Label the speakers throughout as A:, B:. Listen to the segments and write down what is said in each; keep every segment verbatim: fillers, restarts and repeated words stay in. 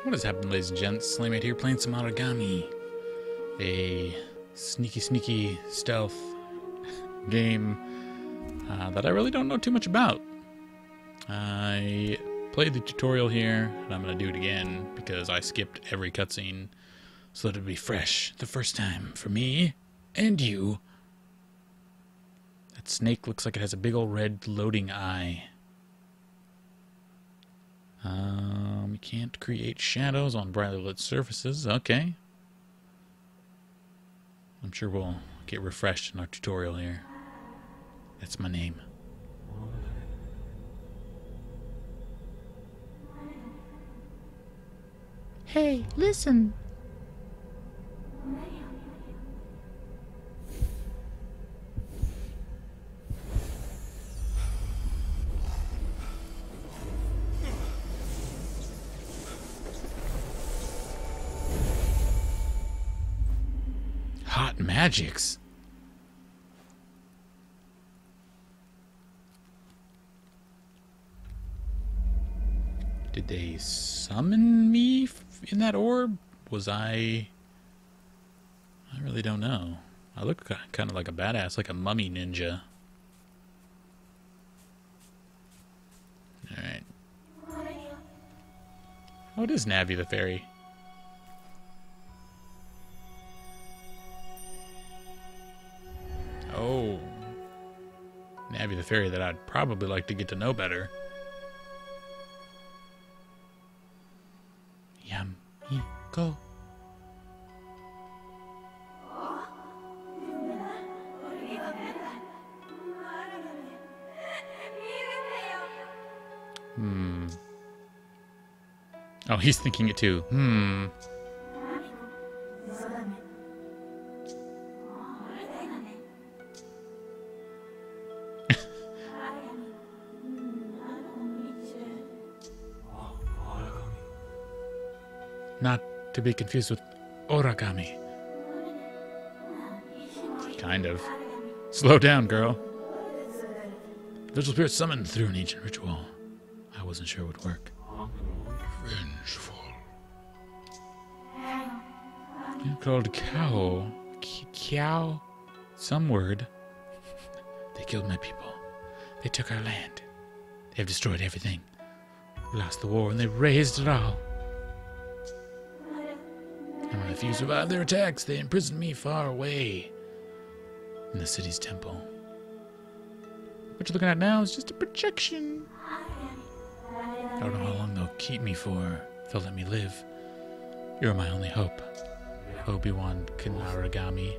A: What has happened, ladies and gents? Slaymate here playing some Aragami. A sneaky, sneaky stealth game uh, that I really don't know too much about. I played the tutorial here, and I'm going to do it again because I skipped every cutscene so that it'd be fresh the first time for me and you. That snake looks like it has a big old red loading eye. Um, we can't create shadows on brightly lit surfaces. Okay. I'm sure we'll get refreshed in our tutorial here. That's my name. Hey, listen. Hot magics. Did they summon me in that orb? Was I... I really don't know. I look kind of like a badass, like a mummy ninja. Alright. Oh, it is Navi the fairy. Oh. Navi the fairy that I'd probably like to get to know better. Yum. Go. Hmm. Oh, he's thinking it too. Hmm. Not to be confused with Aragami. Kind of. Slow down, girl. Visual spirit summoned through an ancient ritual. I wasn't sure it would work. Vengeful. You're called cow. Cow? Some word. They killed my people. They took our land. They have destroyed everything. We lost the war and they razed it all. And when a few survived their attacks, they imprisoned me far away in the city's temple. What you're looking at now is just a projection. I don't know how long they'll keep me for, if they'll let me live. You're my only hope, Obi-Wan Aragami.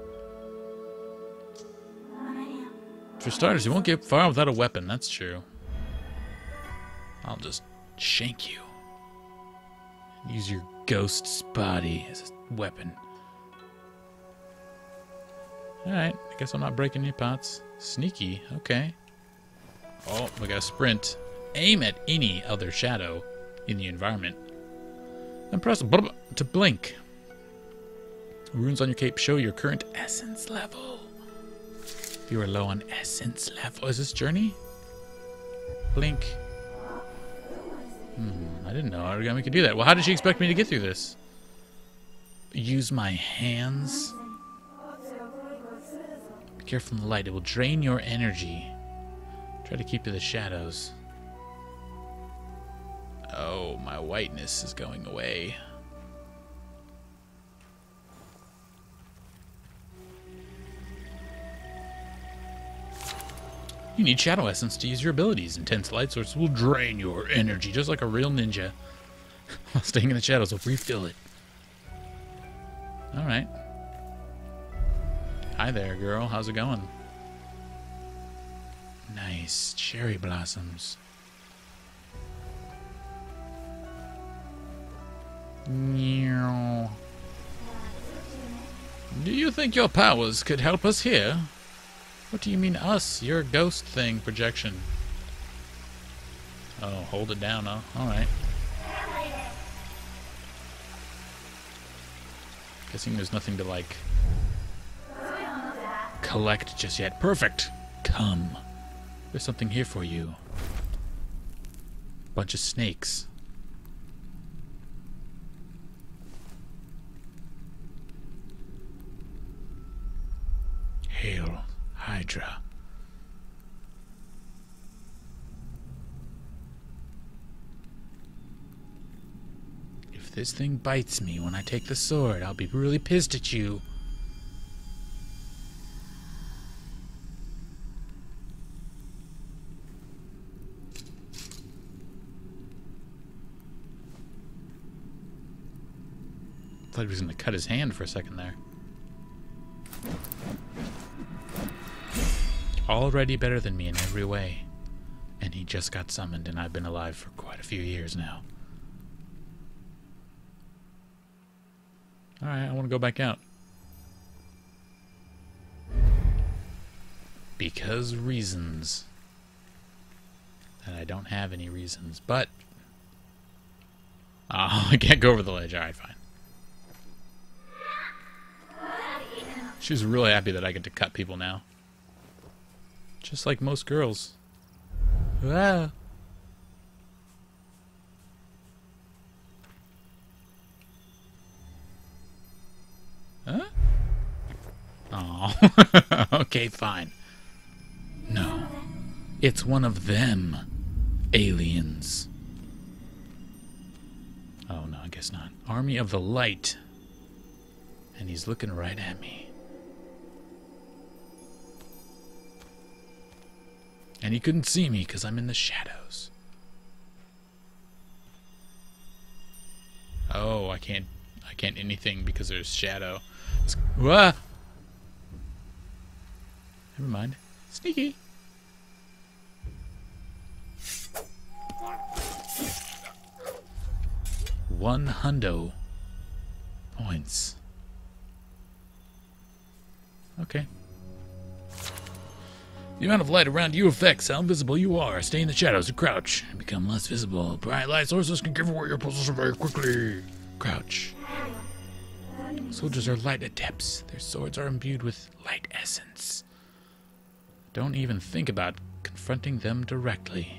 A: For starters, you won't get far without a weapon, that's true. I'll just shank you. Use your ghost's body as a weapon. Alright, I guess I'm not breaking any pots. Sneaky, okay. Oh, we got a sprint. Aim at any other shadow in the environment. And press blah, to blink. Runes on your cape show your current essence level. If you are low on essence level. Is this journey? Blink. Hmm, I didn't know Aragami could do that. Well, how did she expect me to get through this? Use my hands? Be careful in the light. It will drain your energy. Try to keep to the shadows. Oh, my whiteness is going away. You need shadow essence to use your abilities. Intense light sources will drain your energy, just like a real ninja. While staying in the shadows will refill it. Alright. Hi there, girl. How's it going? Nice. Cherry blossoms. Do you think your powers could help us here? What do you mean us? You're a ghost thing projection. Oh, hold it down, huh? Alright. Guessing there's nothing to, like, collect just yet. Perfect! Come. There's something here for you. Bunch of snakes. Hail, Hydra. If this thing bites me when I take the sword, I'll be really pissed at you. I thought he was going to cut his hand for a second there. Already better than me in every way. And he just got summoned, and I've been alive for quite a few years now. Alright, I want to go back out. Because reasons. And I don't have any reasons, but... Oh, I can't go over the ledge. Alright, fine. She was really happy that I get to cut people now. Just like most girls. Ah. Huh? Oh. Okay, fine. No. It's one of them. Aliens. Oh, no, I guess not. Army of the Light. And he's looking right at me. And he couldn't see me because I'm in the shadows. Oh, I can't I can't anything because there's shadow. Wah! Never mind. Sneaky. One hundo points. Okay. The amount of light around you affects how invisible you are. Stay in the shadows and crouch and become less visible. Bright light sources can give away your position very quickly. Crouch. Soldiers are light adepts. Their swords are imbued with light essence. Don't even think about confronting them directly.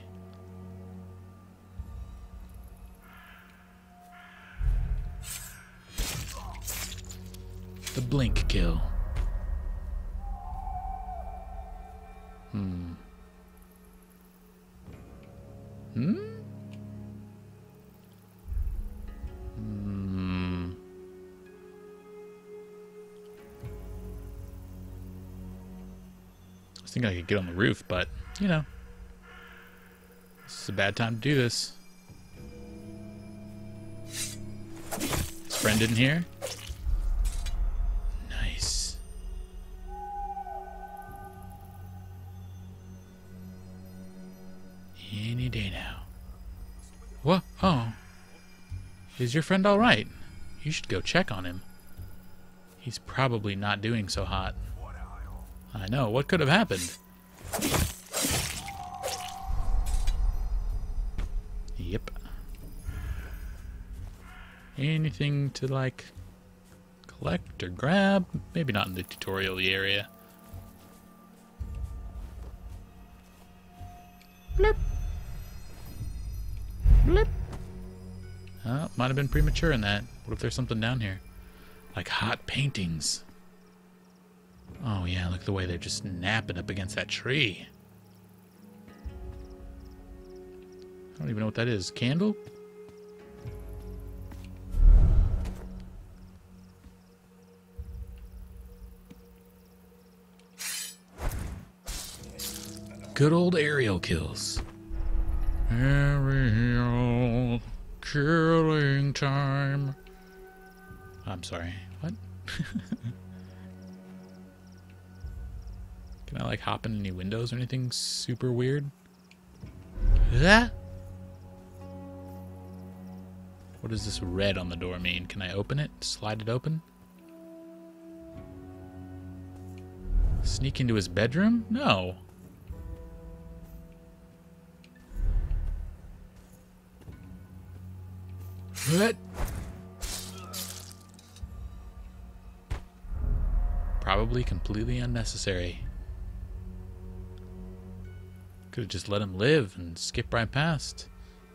A: The blink kill. Hmm. Hmm? Hmm. I was thinking I could get on the roof, but, you know. This is a bad time to do this. His friend in here? Nice. Any day now. What? Oh. Is your friend alright? You should go check on him. He's probably not doing so hot. I know. What could have happened? Yep. Anything to, like, collect or grab? Maybe not in the tutorial area. Blip. Blip. Oh, might have been premature in that. What if there's something down here? Like hot paintings. Oh yeah, look at the way they're just napping up against that tree. I don't even know what that is. Candle? Good old aerial kills. Aerial killing time. I'm sorry. What? Can I like hop in any windows or anything super weird? Ah! What does this red on the door mean? Can I open it? Slide it open? Sneak into his bedroom? No. What? Probably completely unnecessary. Could have just let him live and skip right past.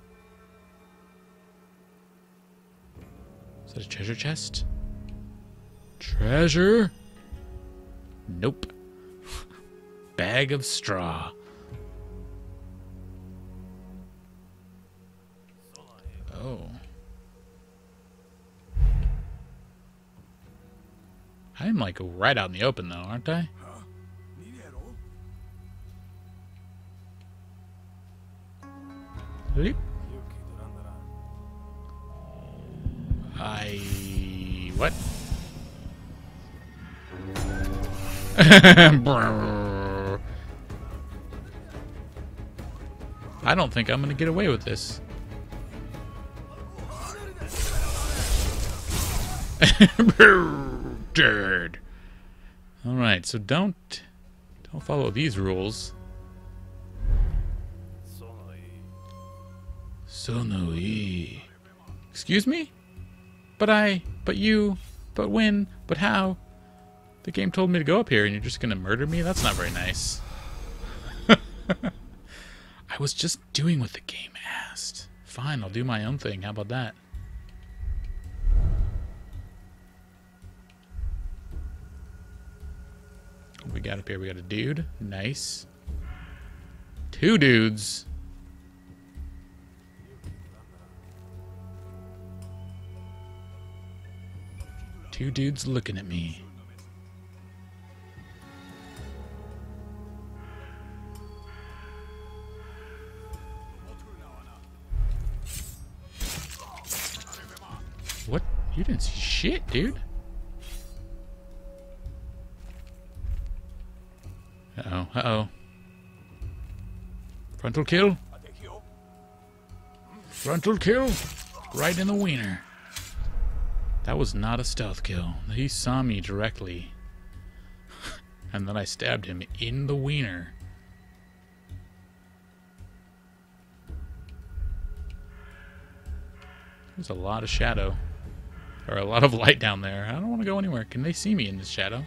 A: Is that a treasure chest? Treasure? Nope. bag of straw. Oh. I'm like right out in the open though, aren't I? Leap. I... what? I don't think I'm gonna get away with this. Dirt. Alright, so don't don't follow these rules. Sonoi. Excuse me? But I, but you, but when, but how? The game told me to go up here and you're just gonna murder me? That's not very nice. I was just doing what the game asked. Fine, I'll do my own thing. How about that? What we got up here? We got a dude. Nice. Two dudes. Two dudes looking at me. What? You didn't see shit, dude. Uh-oh, uh-oh. Frontal kill. Frontal kill. Right in the wiener. That was not a stealth kill. He saw me directly. And then I stabbed him in the wiener. There's a lot of shadow. Or a lot of light down there. I don't want to go anywhere. Can they see me in this shadow?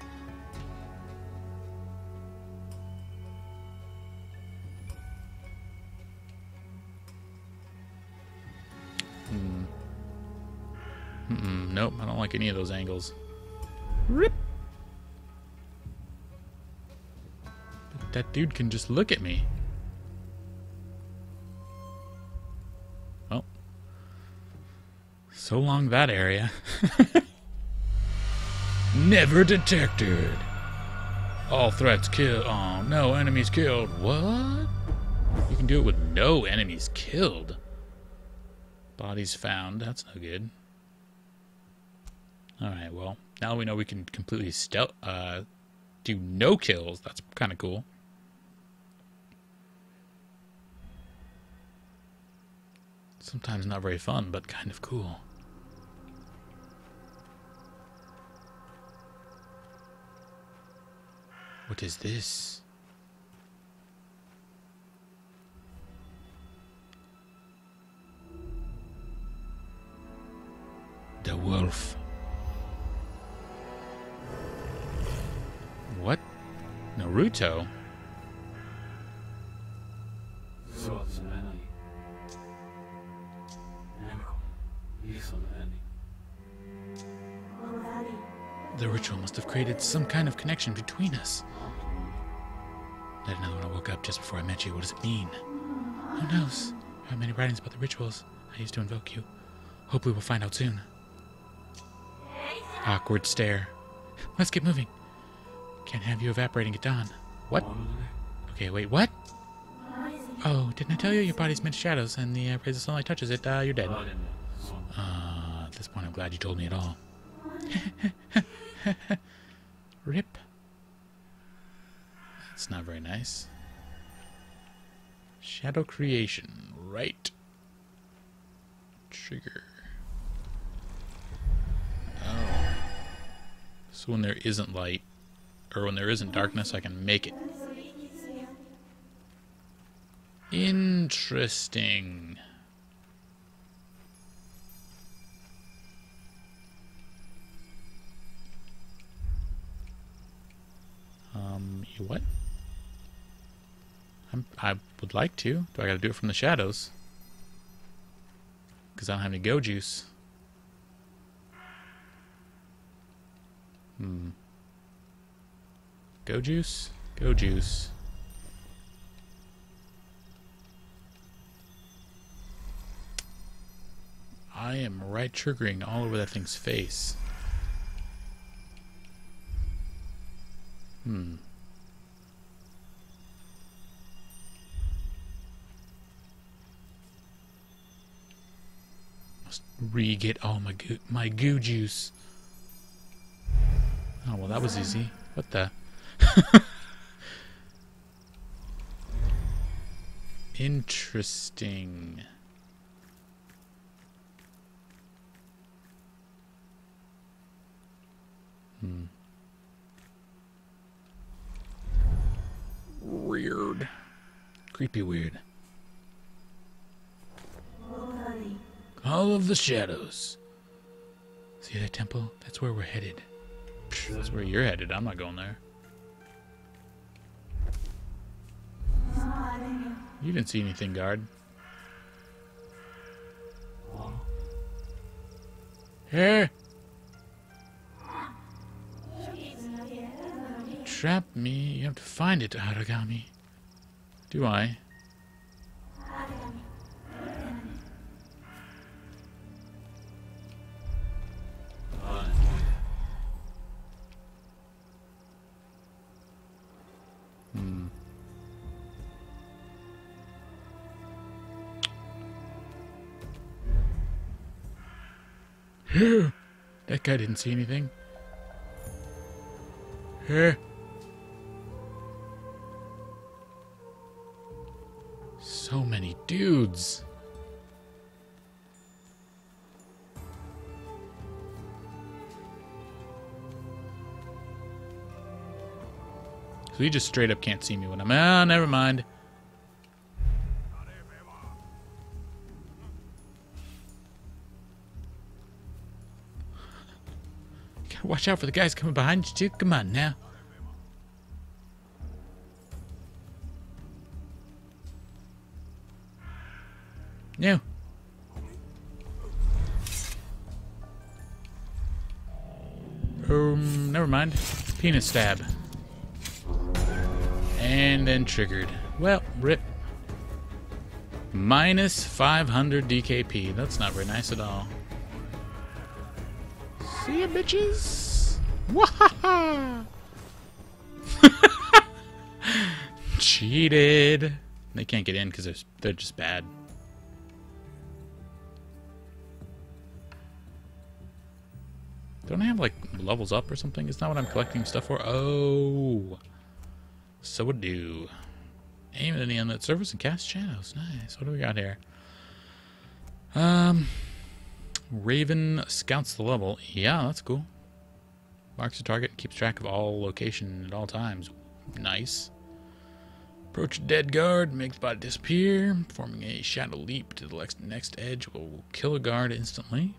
A: Hmm. Mm-mm, nope, I don't like any of those angles. Rip. But that dude can just look at me. Well, so long that area. Never detected. All threats killed. Oh, no enemies killed. What? You can do it with no enemies killed. Bodies found. That's no good. Alright, well, now we know we can completely stealth, uh, do no kills. That's kind of cool. Sometimes not very fun, but kind of cool. What is this? The wolf. What? Naruto? The ritual must have created some kind of connection between us. I didn't know when I woke up just before I met you. What does it mean? Who knows? I have many writings about the rituals I used to invoke you. Hopefully we'll find out soon. Awkward stare. Let's get moving. Can't have you evaporating at dawn. What? Okay, wait, what? Oh, didn't I tell you your body's made of shadows, and the uh, rays of sunlight touches it, uh, you're dead. Uh, at this point, I'm glad you told me it all. Rip. That's not very nice. Shadow creation. Right. Trigger. Oh. So when there isn't light, or when there isn't darkness, I can make it. Interesting. Um, you what? I'm, I would like to. Do I gotta do it from the shadows? Because I don't have any go juice. Hmm. Go juice? Go juice. I am right triggering all over that thing's face. Hmm. Must re-get all my goo, my goo juice. Oh, well, that was easy. What the? Interesting. Hmm. Weird. Creepy weird. All of the shadows. See that temple? That's where we're headed. Psh, that's where you're headed. I'm not going there. You didn't see anything, guard. Here. Trap me. You have to find it, Aragami. Do I? Hmm. That guy didn't see anything. Here. So many dudes. So he just straight up can't see me when I'm... Ah, never mind. Gotta watch out for the guys coming behind you, too. Come on, now. No. Um, never mind. Penis stab. And then triggered. Well, rip. Minus five hundred D K P. That's not very nice at all. See ya, bitches. Wahaha! Cheated. They can't get in because they're, they're just bad. Don't I have, like, levels up or something? Is that what I'm collecting stuff for? Oh. So would do. Aim at any undead surface and cast shadows. Nice. What do we got here? Um, Raven scouts the level. Yeah, that's cool. Marks the target and keeps track of all location at all times. Nice. Approach a dead guard, make the body disappear. Forming a shadow leap to the next edge will kill a guard instantly.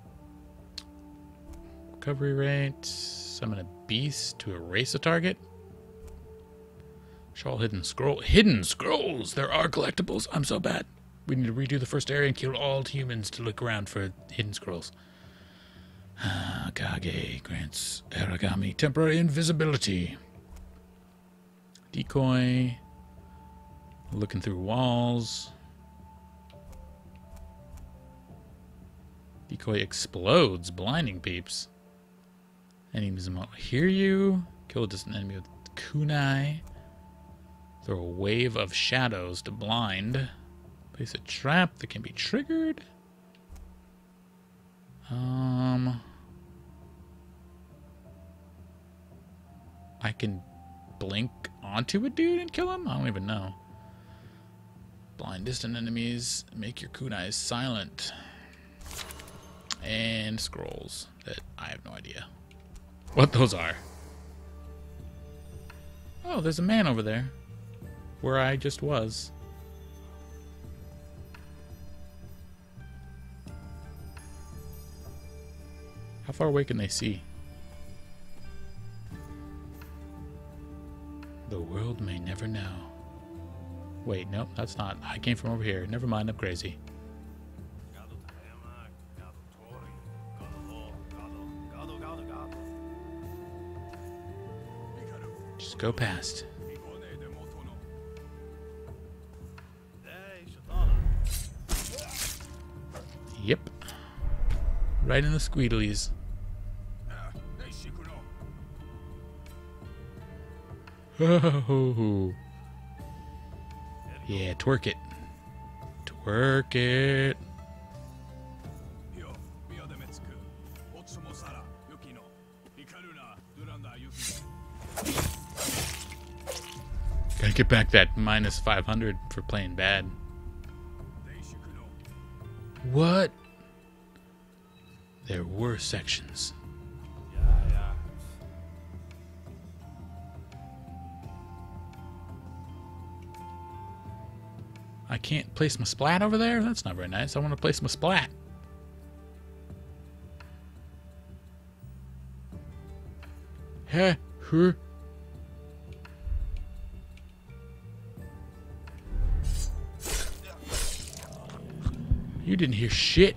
A: Recovery rate. Summon a beast to erase a target. Show all hidden scroll. Hidden scrolls! There are collectibles. I'm so bad. We need to redo the first area and kill all humans to look around for hidden scrolls. Ah, Kage grants Aragami temporary invisibility. Decoy. Looking through walls. Decoy explodes, blinding peeps. Enemies won't hear you. Kill a distant enemy with kunai. Throw a wave of shadows to blind. Place a trap that can be triggered. Um, I can blink onto a dude and kill him? I don't even know. Blind distant enemies. Make your kunais silent. And scrolls that I have no idea what those are. Oh, there's a man over there. Where I just was. How far away can they see? The world may never know. Wait, nope, that's not. I came from over here. Never mind, I'm crazy. Just go past. Yep. Right in the squeedlies. Oh. Yeah, twerk it. Twerk it. Gotta get back that minus five hundred for playing bad. What? There were sections. I can't place my splat over there? That's not very nice. I want to place my splat. Huh? Huh? You didn't hear shit.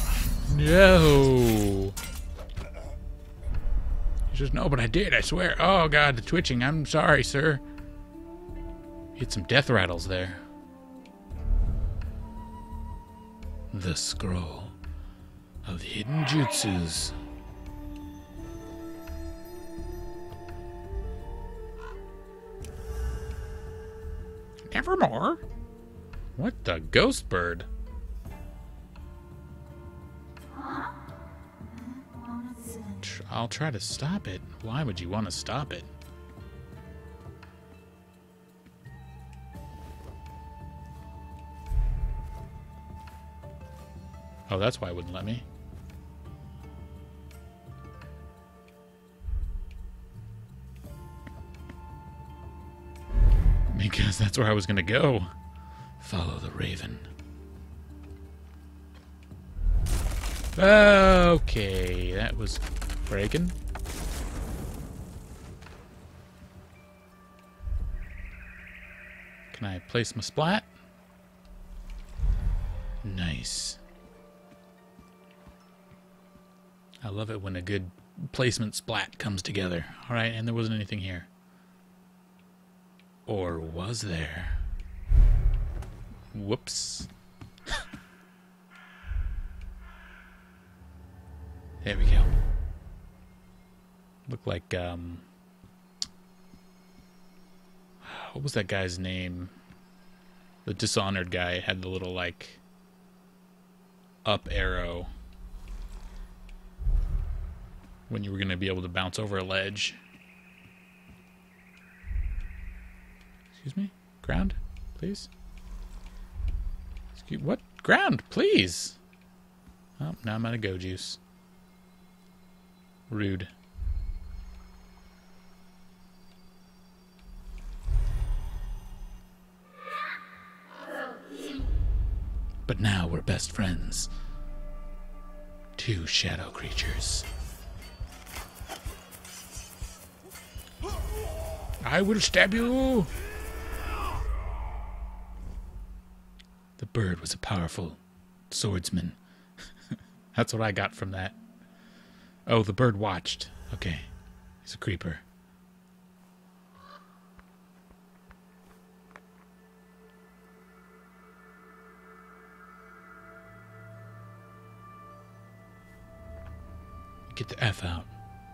A: No. He says, no, but I did, I swear. Oh, God, the twitching. I'm sorry, sir. Hit some death rattles there. The scroll of the hidden jutsus. Nevermore. What the ghost bird? I'll try to stop it. Why would you want to stop it? Oh, that's why it wouldn't let me. Because that's where I was going to go. Follow the raven. Okay, that was breaking. Can I place my splat? Nice. I love it when a good placement splat comes together. Alright, and there wasn't anything here. Or was there? Whoops. There we go. Looked like, um... what was that guy's name? The Dishonored guy had the little, like, up arrow when you were going to be able to bounce over a ledge. Excuse me? Ground, please? Excuse, what? Ground, please! Oh, now I'm out of go juice. Rude. But now we're best friends. Two shadow creatures. I will stab you! The bird was a powerful swordsman. That's what I got from that. Oh, the bird watched. Okay. He's a creeper. Get the F out.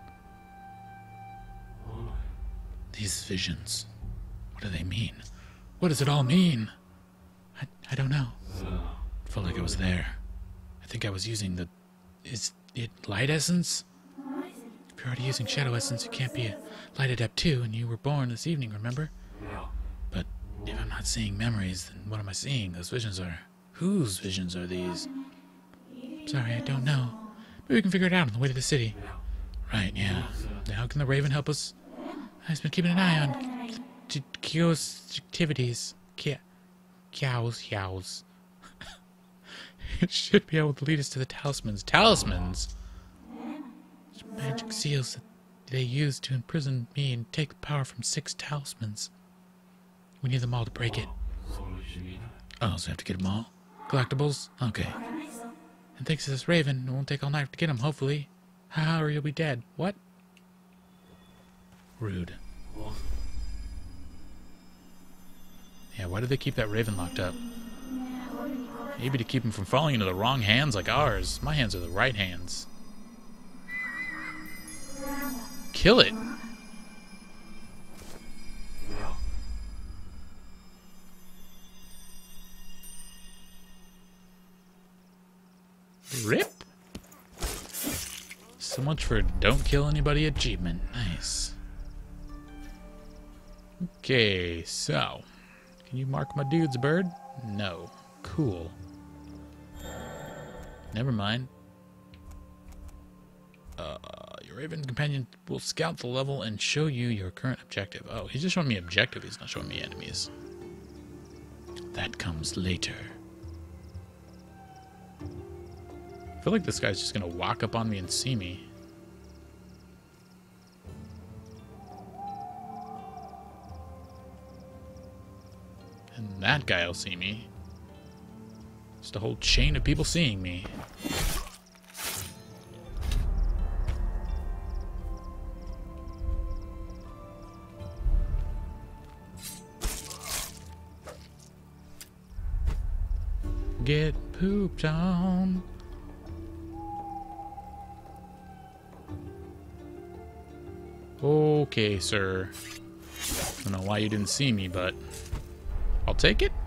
A: These visions. What do they mean? What does it all mean? I, I don't know. It felt like I was there. I think I was using the... Is it light essence? If you're already using shadow essence, you can't be a light adept too, and you were born this evening, remember? But if I'm not seeing memories, then what am I seeing? Those visions are... Whose visions are these? Sorry, I don't know. Maybe we can figure it out on the way to the city. Right, yeah. How can the raven help us? I've been keeping an eye on Kyo's activities. Kyo's, yows. It should be able to lead us to the talismans. Talismans? Magic seals that they use to imprison me and take the power from six talismans. We need them all to break it. Oh, so we have to get them all? Collectibles? Okay. And thanks to this raven, it won't take all night to get them, hopefully. Ha, or you'll be dead. What? Rude. Yeah, why do they keep that raven locked up? Maybe to keep him from falling into the wrong hands like ours. My hands are the right hands. Kill it. Rip. So much for don't kill anybody achievement. Nice. Okay, so. Can you mark my dude's bird? No. Cool. Never mind. Uh, your Raven companion will scout the level and show you your current objective. Oh, he's just showing me objective. He's not showing me enemies. That comes later. I feel like this guy's just gonna walk up on me and see me. And that guy will see me. Just a whole chain of people seeing me. Get pooped on. Okay, sir. I don't know why you didn't see me, but I'll take it.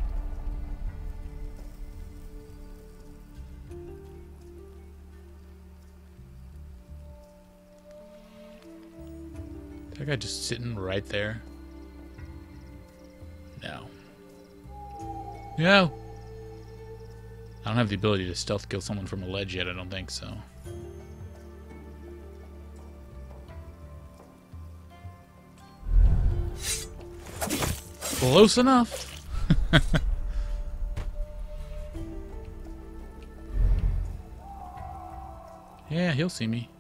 A: That guy just sitting right there. No. No. I don't have the ability to stealth kill someone from a ledge yet, I don't think so. Close enough. Yeah, he'll see me.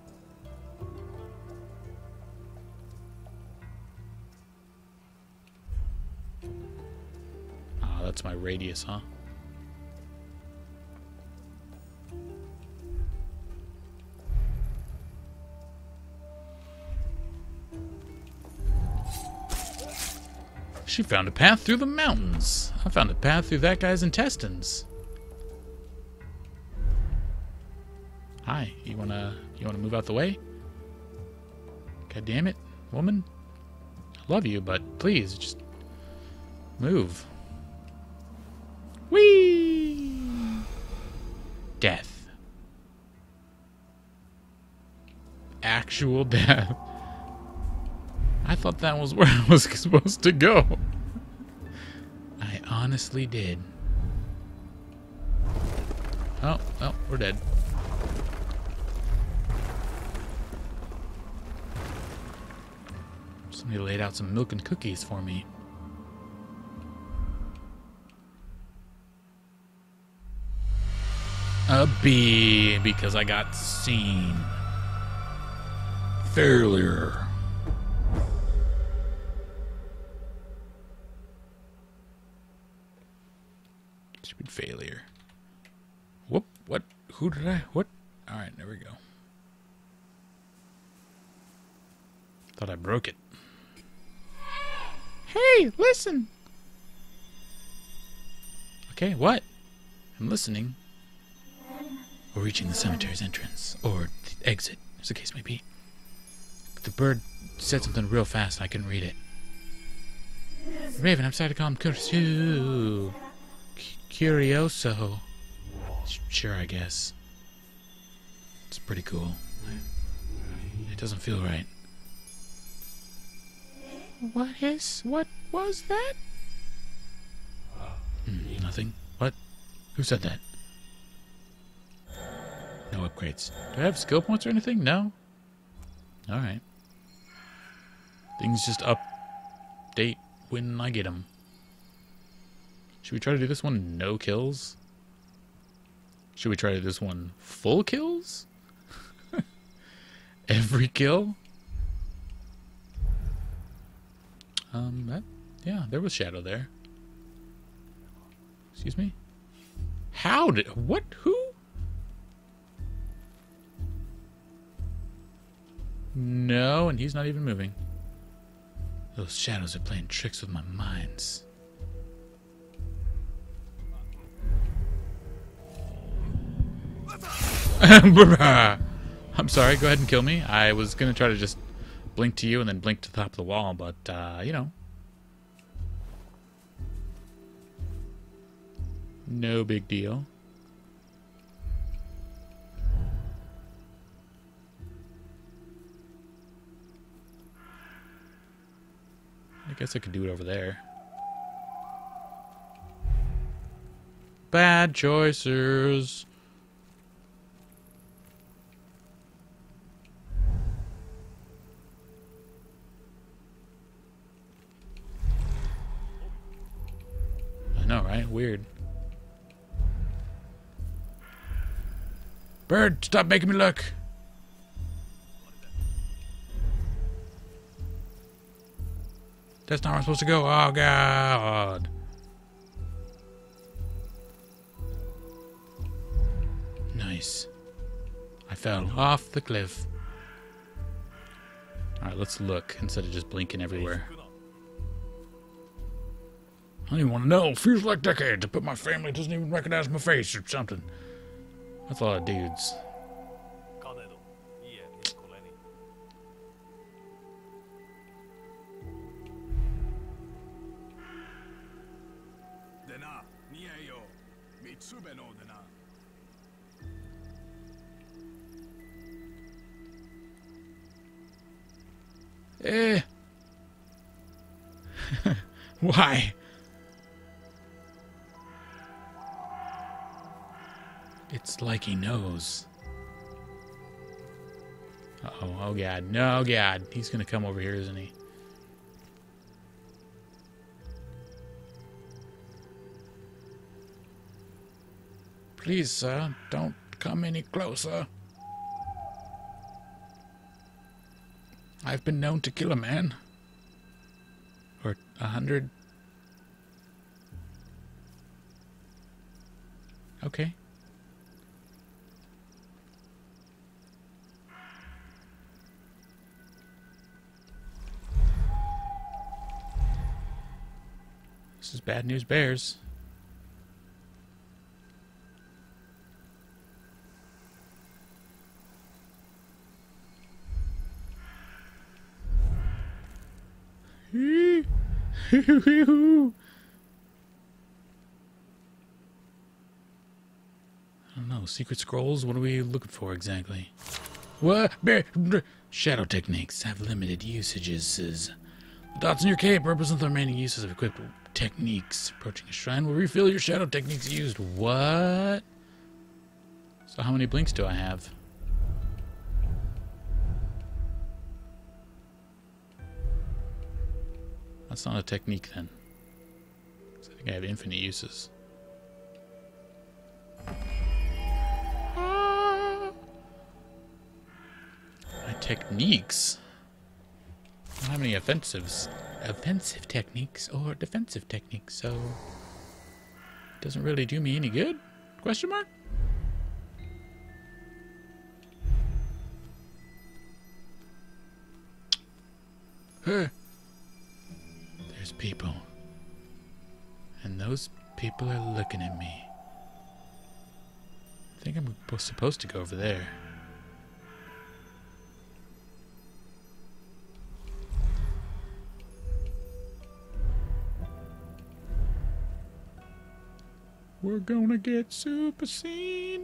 A: Ah, oh, that's my radius, huh? She found a path through the mountains. I found a path through that guy's intestines. Hi, you wanna you wanna move out the way? God damn it, woman. I love you, but please just move. Whee! Death. Actual death. I thought that was where I was supposed to go. I honestly did. Oh, oh, we're dead. Somebody laid out some milk and cookies for me. A B, because I got seen. Failure. Stupid failure. Whoop, what? Who did I? What? Alright, there we go. Thought I broke it. Hey, listen! Okay, what? I'm listening. We're reaching the cemetery's entrance, or the exit, as the case may be. The bird said something real fast and I couldn't read it. Raven, I'm sorry to call him Curioso. Curioso. Sure, I guess. It's pretty cool. It doesn't feel right. What is... what was that? Mm, nothing. What? Who said that? No upgrades. Do I have skill points or anything? No? Alright. Things just update when I get them. Should we try to do this one no kills? Should we try to do this one full kills? Every kill? Um, that, yeah, there was shadow there. Excuse me? How did... what? Who? No, and he's not even moving. Those shadows are playing tricks with my minds. I'm sorry, go ahead and kill me. I was gonna try to just blink to you and then blink to the top of the wall, but, uh, you know. No big deal. I guess I could do it over there. Bad choices. I know, right? Weird. Bird, stop making me look. That's not where I'm supposed to go. Oh, God. Nice. I fell off the cliff. Alright, let's look instead of just blinking everywhere. I don't even want to know. Feels like decades. I bet my family doesn't even recognize my face or something. That's a lot of dudes. Eh. Why? It's like he knows. Uh-oh, oh God, no God. He's gonna come over here, isn't he? Please, sir, don't come any closer. I've been known to kill a man. Or a hundred. Okay. This is bad news bears. I don't know. Secret scrolls? What are we looking for exactly? What? Shadow techniques have limited usages. The dots in your cape represent the remaining uses of equipped techniques. Approaching a shrine will refill your shadow techniques used. What? So how many blinks do I have? That's not a technique then. I think I have infinite uses. Ah. My techniques? I don't have any offensives. Offensive techniques or defensive techniques, so it doesn't really do me any good? Question mark? Huh. There's people. And those people are looking at me. I think I'm supposed to go over there. We're gonna get super seen.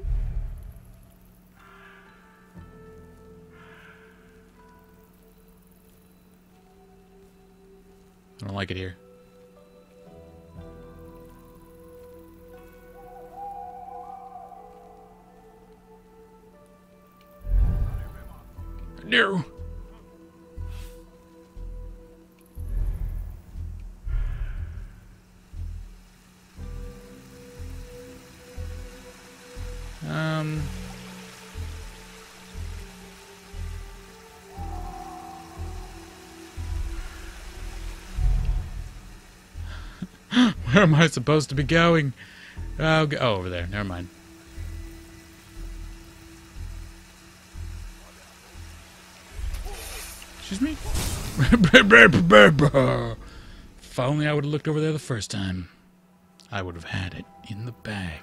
A: I don't like it here. No. Um. Where am I supposed to be going? Oh, go oh, over there. Never mind. Excuse me? If only I would have looked over there the first time, I would have had it in the bag.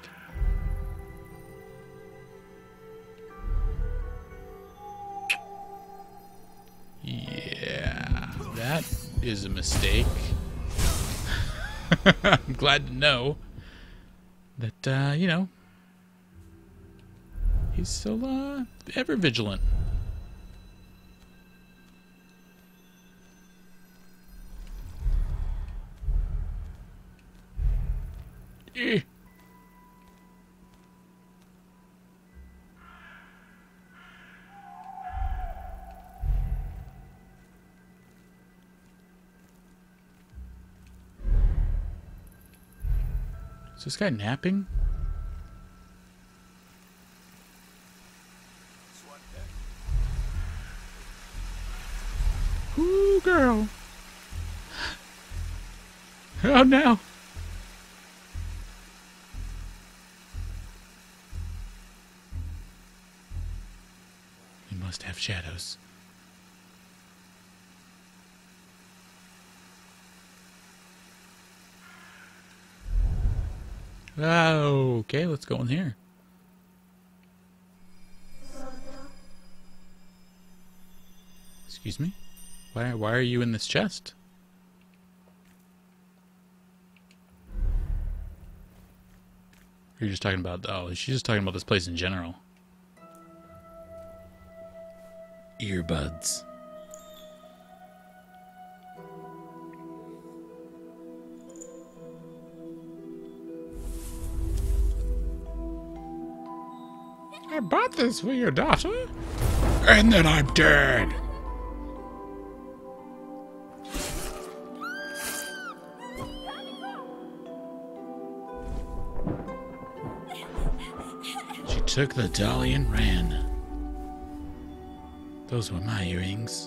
A: Yeah. is a mistake. I'm glad to know that, uh, you know, he's still uh, ever vigilant. Eh. Is this guy napping? Ooh, girl. Oh, no. We must have shadows. Oh, okay, let's go in here. Excuse me? Why, why are you in this chest? You're just talking about... Oh, she's just talking about this place in general. Earbuds. I bought this for your daughter, and then I'm dead. She took the dolly and ran. Those were my earrings.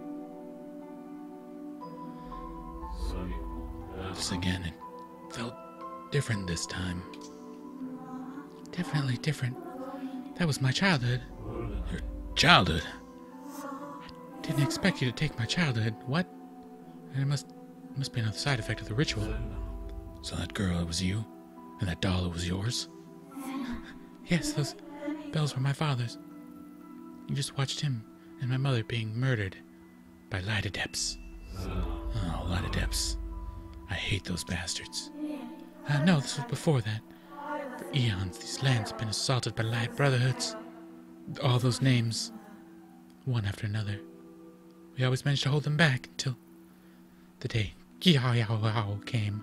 A: Just again, it felt different this time. Definitely different. That was my childhood. Your childhood? I didn't expect you to take my childhood. What? And it must must be another side effect of the ritual. So that girl, it was you? And that doll, it was yours? Yes, those bells were my father's. You just watched him and my mother being murdered by light adepts. Oh, light adepts. I hate those bastards. Uh, no, this was before that. For eons, these lands have been assaulted by light brotherhoods. All those names, one after another. We always managed to hold them back until the day Kiao came.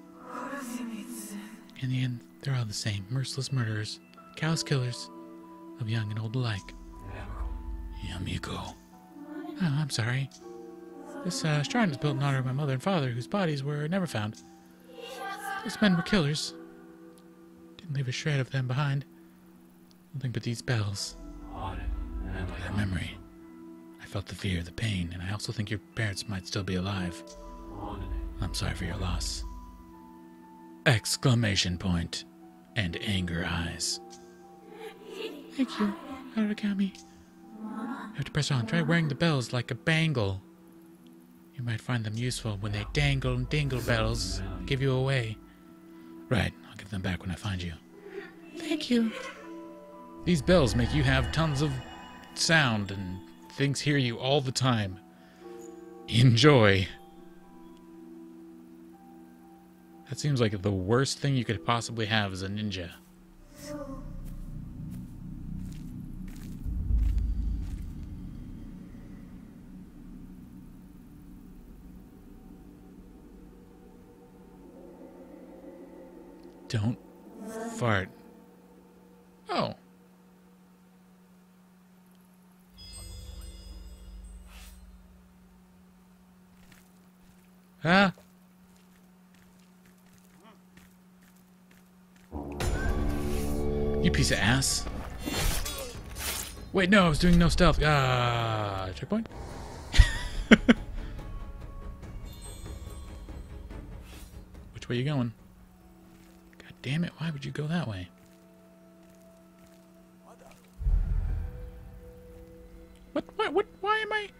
A: In the end, they're all the same. Merciless murderers, callous killers of young and old alike. Yamiko. Oh, I'm sorry. This uh, shrine was built in honor of my mother and father, whose bodies were never found. Those men were killers. Didn't leave a shred of them behind. Nothing but these bells. Their memory. I felt the fear, the pain, and I also think your parents might still be alive. I'm sorry for your loss. Exclamation point. And anger eyes. Thank you, Aragami. You have to press on. Try wearing the bells like a bangle. You might find them useful when they dangle and dingle bells, give you away. Right, I'll give them back when I find you. Thank you. These bells make you have tons of sound and things hear you all the time. Enjoy. That seems like the worst thing you could possibly have as a ninja. Don't fart. Oh. Ah. You piece of ass. Wait, no, I was doing no stealth. Ah, checkpoint. Which way are you going? God damn it, why would you go that way? What, what, what, why am I?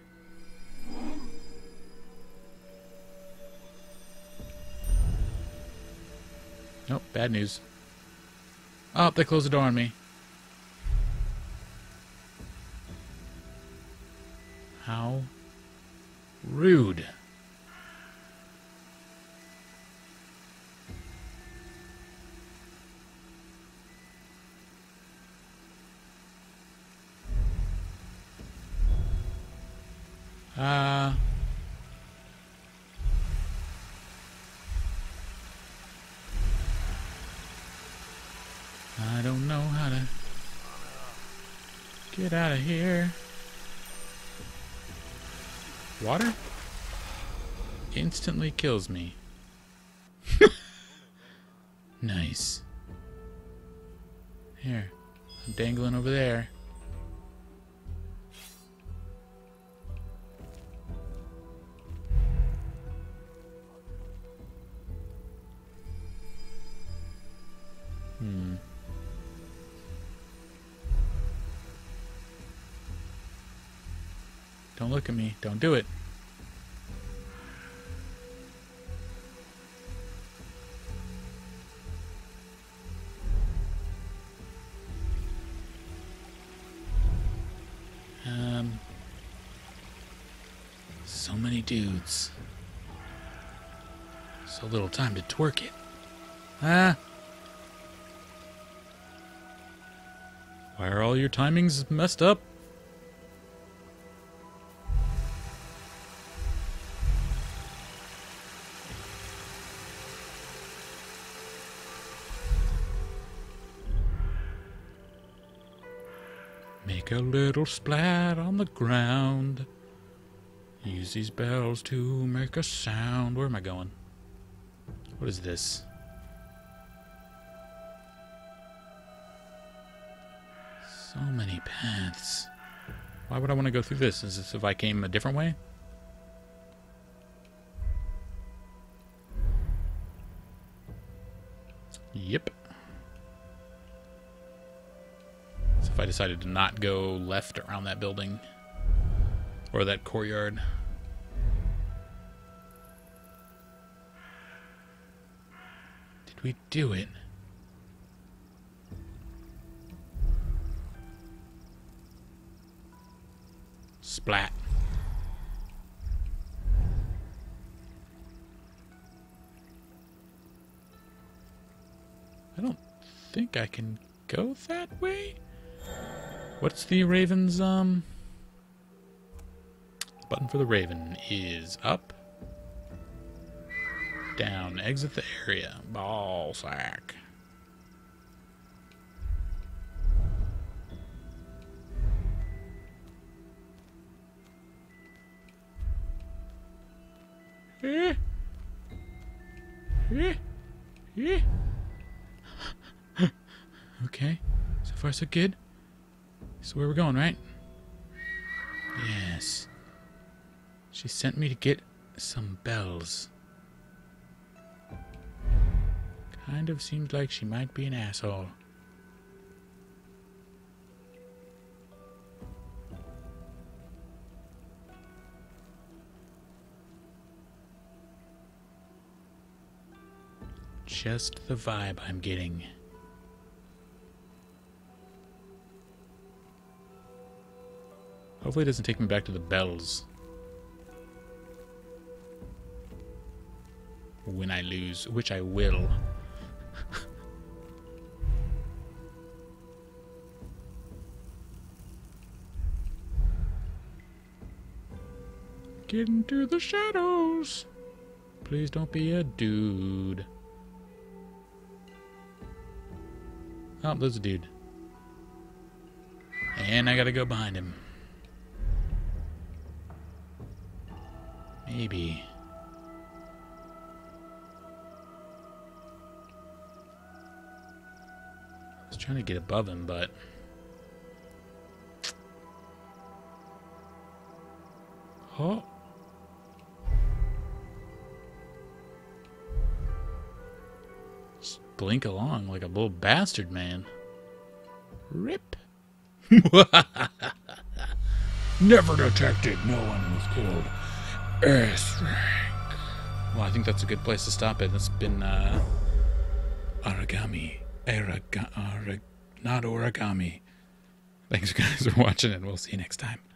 A: Nope, bad news. Oh, they closed the door on me. How rude. Uh... I don't know how to get out of here. Water? Instantly kills me. Nice. Here. I'm dangling over there. Hmm. Don't look at me. Don't do it. Um. So many dudes. So little time to twerk it. Ah. Why are all your timings messed up? Make a little splat on the ground. Use these bells to make a sound. Where am I going? What is this? So many paths. Why would I want to go through this? Is this if I came a different way? Yep. So if I decided to not go left around that building or that courtyard. Did we do it? Splat. I don't think I can go that way. What's the Raven's, um... button for the Raven is up, down, exit the area, ball sack. Eh. Eh. Eh. Okay, so far so good. So where we're going, right? Yes. She sent me to get some bells. Kind of seems like she might be an asshole. Just the vibe I'm getting. Hopefully it doesn't take me back to the bells. When I lose, which I will. Get into the shadows. Please don't be a dude. Oh, there's a dude. And I gotta go behind him. Maybe. I was trying to get above him, but... Oh. Just blink along like a little bastard, man. Rip. Never detected. No one was killed. S rank. Well, I think that's a good place to stop it. It's been uh, Aragami. Araga, Arag, not origami. Thanks, guys, for watching, and we'll see you next time.